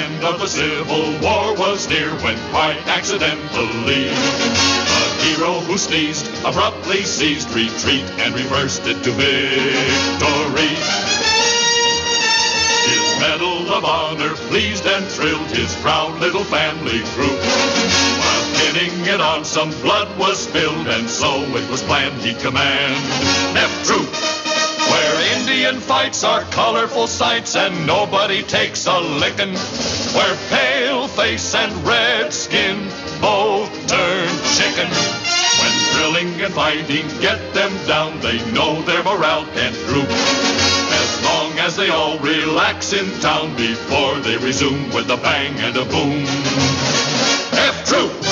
end of the Civil War was near when quite accidentally a hero who sneezed abruptly ceased retreat and reversed it to victory. His Medal of Honor pleased and thrilled his proud little family group. While pinning it on, some blood was spilled, and so it was planned he'd command F Troop, where Indian fights are colorful sights and nobody takes a lickin', where pale face and red skin both turn chicken. When thrilling and fighting get them down, they know their morale can't droop, as long as they all relax in town before they resume with a bang and a boom. F Troop!